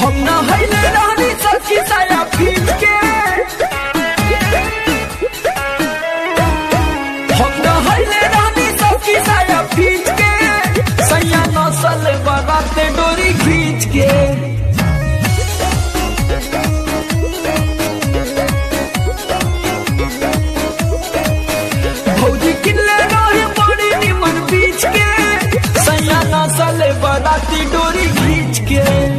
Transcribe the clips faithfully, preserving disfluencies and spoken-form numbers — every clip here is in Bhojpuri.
हम न हईले रहनी सखी साया खींच के, हम न हईले रहनी सखी साया खींच के, सैया नसल बराते डोरी खींच के। भौजी किल्ले रही बड़ी निमन बीच के, सैया नसल बराती डोरी खींच के।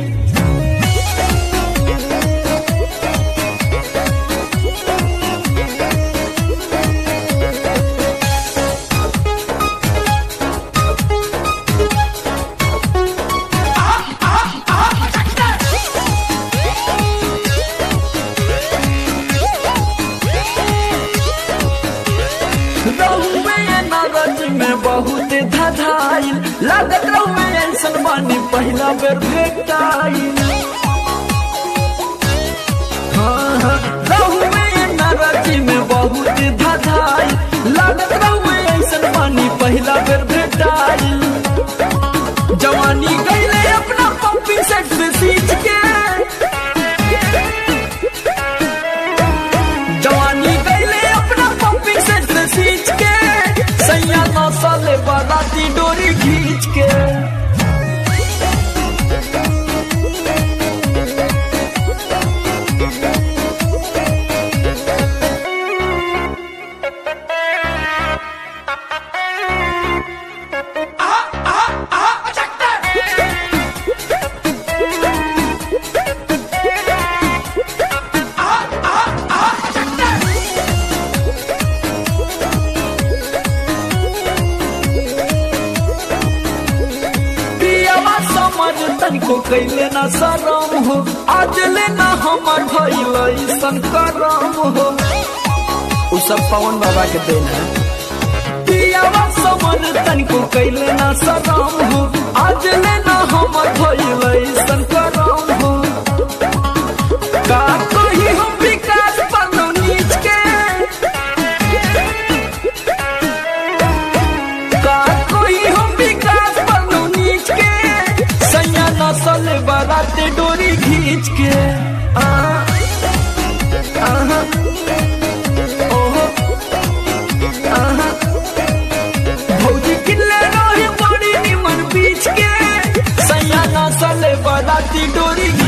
में बहुत धधाइल लागत रहुए ऐसन बानी पहला बेर भेटाइल। हाँ हाँ रहुए नाराजी में बहुत धधाइल लागत रहुए ऐसन बानी पहला बेर भेटाइल। जवानी गईले अपना पंपिंग सेट से सींच के, जवानी गईले अपना पंपिंग सेट से सींच के, सैया नसल बराती डोरी खींच के। तनिको कैले ना शरम हो, आज लेना हमार भइल ऐसन करम हो। उ सब पवन बाबा के देन है। पियावा समझ तनिको कैले ना शरम हो, आज लेना हमार भइल ऐसन करम हो। का कही हम विकास पन्नो नीच के, का कही हम विकास पन्नो नीच के, सैया नसल बराते डोरी खींच के। आ, आहा, ओहो, आहा, भौजी किल्ले रही बड़ी निमन बीच के, सैया नसल बराती डोरी